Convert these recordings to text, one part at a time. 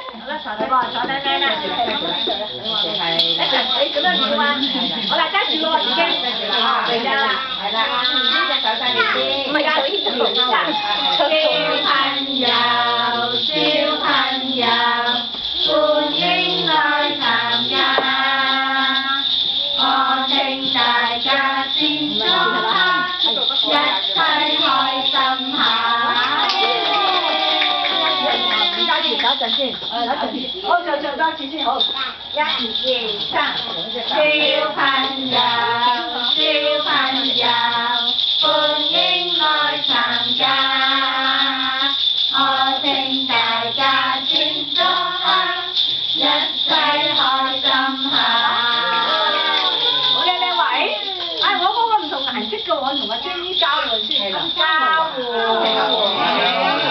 坐低喎，坐低低啦。咁樣跳啊！好啦，揸住咯，已經。嚟啦，係啦。呢隻手勢你先。唔係㗎，小朋友，歡迎來參加。我請大家先坐下，一齊開心下。等陣先，好，再做多次先好。1、2、3，小朋友，歡迎來參加。我請大家先坐下，一齊開心下。好靚靚位，我嗰個唔同顏色嘅，我同阿 Jenny 交換先。交換。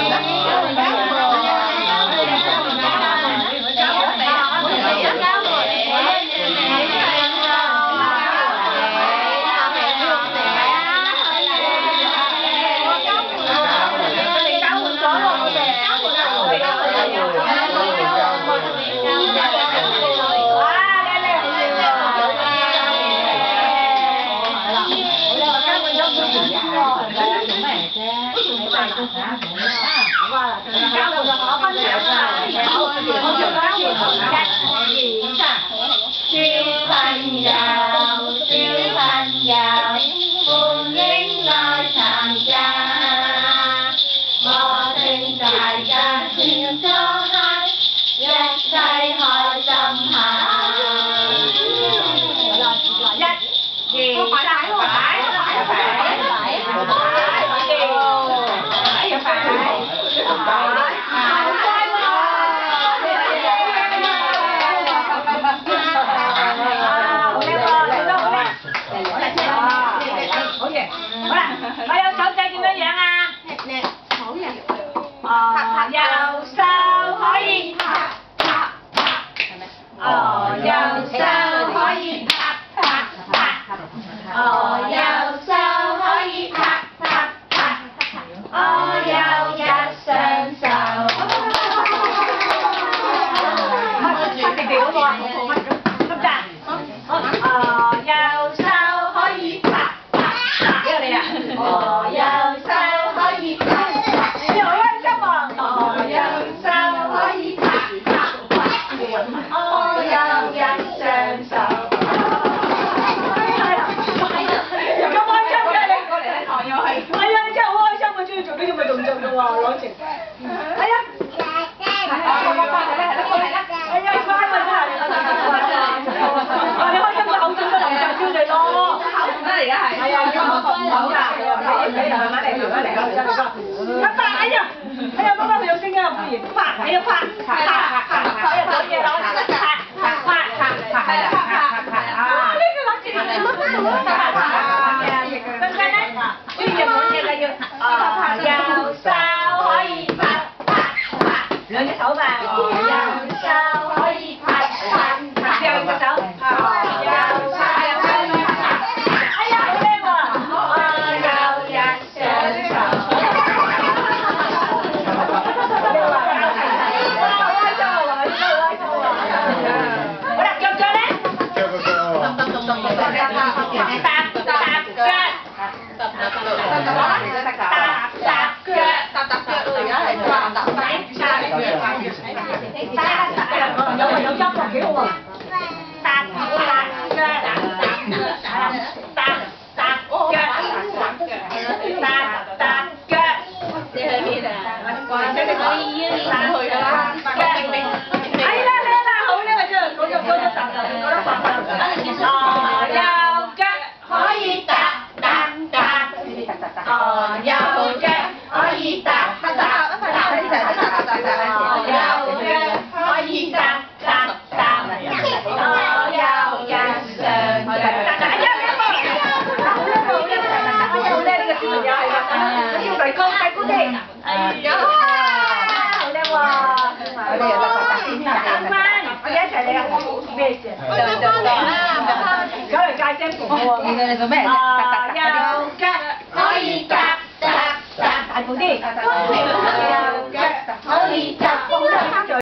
可以夾大步啲。